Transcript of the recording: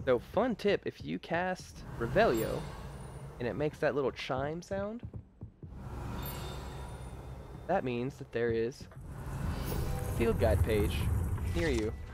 So, fun tip, if you cast Revelio, and it makes that little chime sound, that means that there is a field guide page near you.